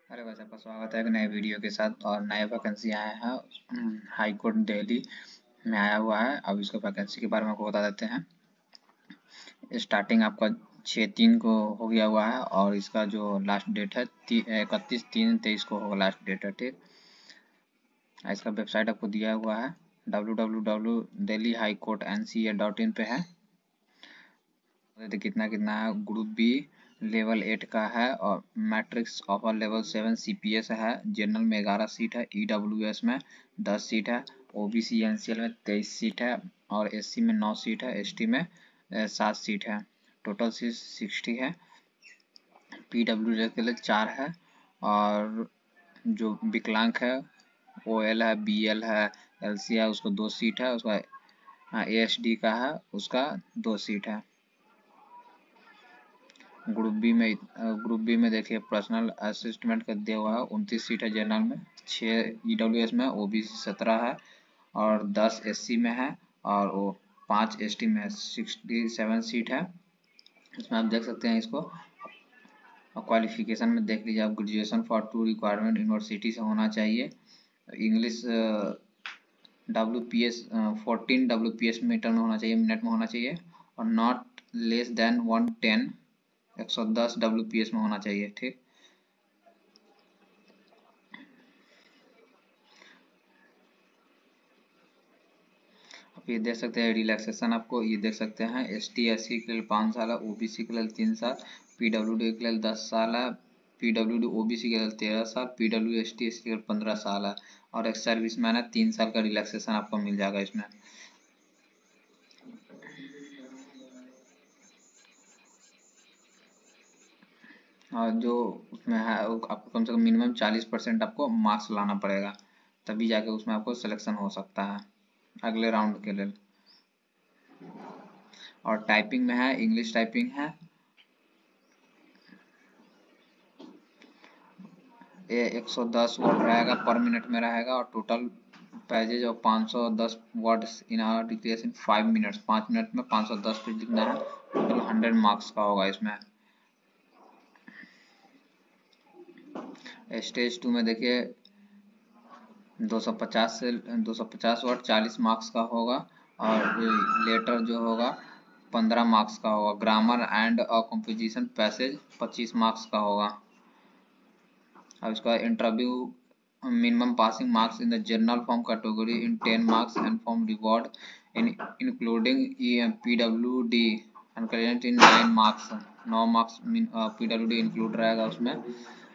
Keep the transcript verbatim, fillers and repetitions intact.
अरे बस आपका स्वागत है एक नए वीडियो के साथ। और नए वैकेंसी आए हैं हाई कोर्ट दिल्ली में आया हुआ है। अब इसको वैकेंसी के बारे में आपको बता देते हैं। स्टार्टिंग आपका छः तीन को हो गया हुआ है और इसका जो लास्ट डेट है इकतीस तीन तेईस को होगा लास्ट डेट है। ठीक, इसका वेबसाइट आपको दिया हुआ है W W W Delhi high court N C A dot in पे है। कितना कितना है, ग्रुप बी लेवल एट का है और matrix offer level seven CPS है। जनरल में ग्यारह सीट है, ईडब्ल्यूएस में दस सीट है, ओबीसी एनसीएल में तेईस सीट है और एससी में नौ सीट है, एसटी में सात सीट है। टोटल सीट सिक्सटी है। पीडब्ल्यू के लिए चार है और जो विकलांग है ओ एल है, बी एल है, एल सी है, उसको दो सीट है। उसका ए एस डी का है, उसका दो सीट है। ग्रुप बी में ग्रुप बी में देखिए पर्सनल असिस्टेंट का दिया हुआ है, उनतीस सीट है जनरल में, छः ईडब्ल्यूएस में, ओबीसी सत्रह है और दस एससी में है और वो पाँच एसटी में है, सिक्सटी सेवन सीट है। इसमें आप देख सकते हैं इसको। और क्वालिफिकेशन में देख लीजिए आप, graduation for two requirement university से होना चाहिए। English W P S fourteen W P S meter में होना चाहिए, मिनट में होना चाहिए और not less than one ten एक सौ दस डब्ल्यू पी एस में होना चाहिए। ठीक, आप ये देख सकते हैं रिलैक्सेशन, आपको ये देख सकते हैं एस टी एस सी के लिए पाँच साल है, ओबीसी के लिए तीन साल, पीडब्ल्यूडी के लिए दस साल है, पीडब्ल्यूडी ओबीसी के लिए तेरह साल, पीडब्ल्यू एस टी एस के लिए पंद्रह साल है और एक सर्विसमैन है, तीन साल का रिलैक्सेशन आपको मिल जाएगा इसमें। और जो उसमें है आपको कम से कम मिनिमम चालीस परसेंट आपको मार्क्स लाना पड़ेगा, तभी जाके उसमें आपको सिलेक्शन हो सकता है अगले राउंड के लिए। और टाइपिंग में है, इंग्लिश टाइपिंग है, ये एक सौ दस वर्ड रहेगा पर मिनट में रहेगा और टोटल पेजेज और पाँच सौ दस words in hour declaration five minutes, पाँच मिनट में पाँच सौ दस पेज लिखना है। टोटल हंड्रेड मार्क्स का होगा इसमें। स्टेज टू में देखिए दो सौ पचास से दो सौ पचास वर्ड चालीस मार्क्स का होगा और लेटर जो होगा पंद्रह मार्क्स का होगा। ग्रामर एंड कंपोजिशन पैसेज पच्चीस मार्क्स का होगा। अब इसका interview minimum passing marks in the general form category in ten marks and form reward in including PWD and in nine marks, नौ मार्क्स पीडब्ल्यूडी इंक्लूड रहेगा उसमें।